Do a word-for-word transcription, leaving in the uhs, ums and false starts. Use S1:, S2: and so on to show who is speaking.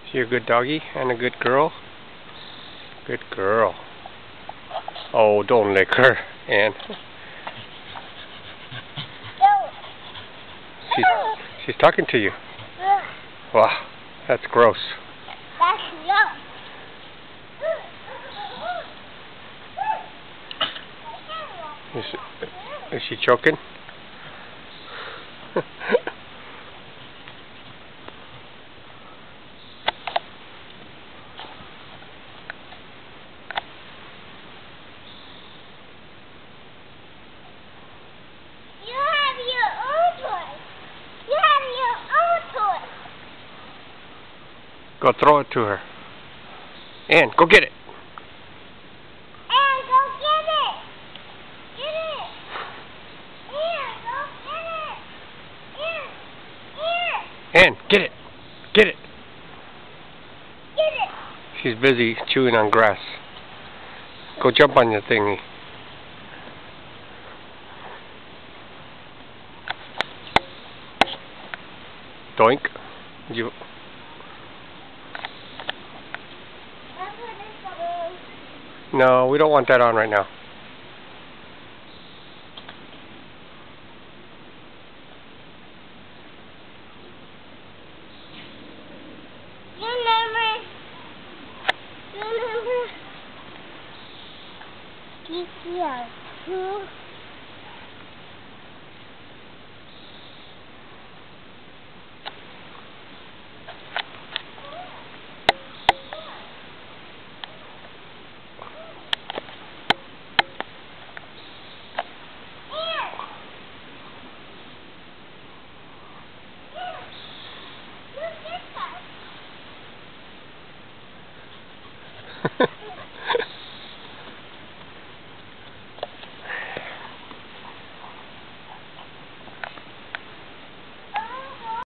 S1: You're a good doggy and a good girl. Good girl. Oh, don't lick her, Ann. She's, she's talking to you. Wow, that's gross.
S2: That's yum.
S1: Is, is she choking? Go throw it to her. Ann, go get it.
S2: Ann, go get it. Get it. Ann, go get it. Ann, Ann.
S1: Ann, get it. Get it.
S2: Get it.
S1: She's busy chewing on grass. Go jump on your thingy. Doink. You. No, we don't want that on right now.
S2: Remember? Remember? Kiki are two.
S1: Ha